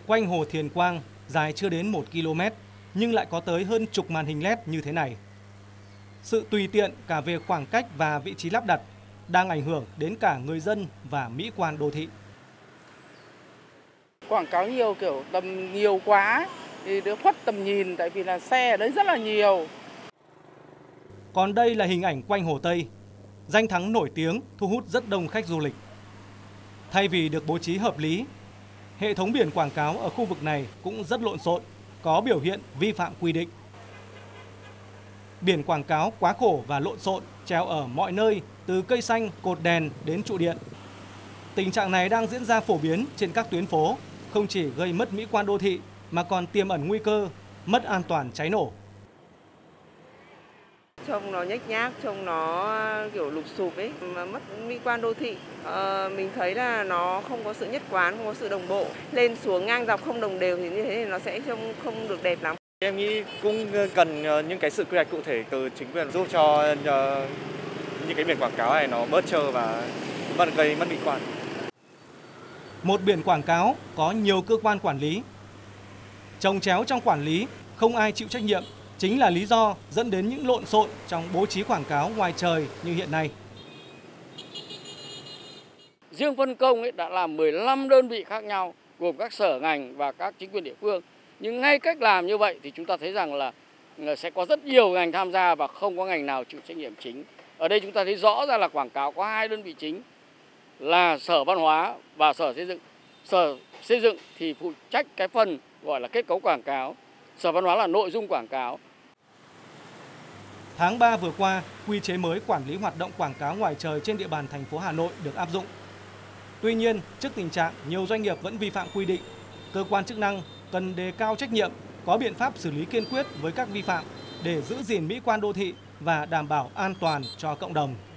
Quanh hồ Thiền Quang dài chưa đến 1 km nhưng lại có tới hơn chục màn hình LED như thế này. Sự tùy tiện cả về khoảng cách và vị trí lắp đặt đang ảnh hưởng đến cả người dân và mỹ quan đô thị. Quảng cáo nhiều, kiểu tầm nhiều quá thì đỡ khuất tầm nhìn, tại vì là xe ở đấy rất là nhiều. Còn đây là hình ảnh quanh Hồ Tây, danh thắng nổi tiếng thu hút rất đông khách du lịch. Thay vì được bố trí hợp lý, hệ thống biển quảng cáo ở khu vực này cũng rất lộn xộn, có biểu hiện vi phạm quy định. Biển quảng cáo quá khổ và lộn xộn treo ở mọi nơi, từ cây xanh, cột đèn đến trụ điện. Tình trạng này đang diễn ra phổ biến trên các tuyến phố, không chỉ gây mất mỹ quan đô thị mà còn tiềm ẩn nguy cơ mất an toàn cháy nổ. Trông nó nhếch nhác, trông nó kiểu lụp xụp ấy, mà mất mỹ quan đô thị. Mình thấy là nó không có sự nhất quán, không có sự đồng bộ. Lên xuống ngang dọc không đồng đều thì như thế thì nó sẽ trông không được đẹp lắm. Em nghĩ cũng cần những cái sự quy hoạch cụ thể từ chính quyền giúp cho những cái biển quảng cáo này nó bớt trơ và gây mất mỹ quan. Một biển quảng cáo có nhiều cơ quan quản lý. Chồng chéo trong quản lý, không ai chịu trách nhiệm chính là lý do dẫn đến những lộn xộn trong bố trí quảng cáo ngoài trời như hiện nay. Riêng phân công đã là 15 đơn vị khác nhau, gồm các sở ngành và các chính quyền địa phương. Nhưng ngay cách làm như vậy thì chúng ta thấy rằng là sẽ có rất nhiều ngành tham gia và không có ngành nào chịu trách nhiệm chính. Ở đây chúng ta thấy rõ ra là quảng cáo có hai đơn vị chính là Sở Văn hóa và Sở Xây dựng. Sở Xây dựng thì phụ trách cái phần gọi là kết cấu quảng cáo, Sở Văn hóa là nội dung quảng cáo. Tháng 3 vừa qua, quy chế mới quản lý hoạt động quảng cáo ngoài trời trên địa bàn thành phố Hà Nội được áp dụng. Tuy nhiên, trước tình trạng nhiều doanh nghiệp vẫn vi phạm quy định, cơ quan chức năng cần đề cao trách nhiệm, có biện pháp xử lý kiên quyết với các vi phạm để giữ gìn mỹ quan đô thị và đảm bảo an toàn cho cộng đồng.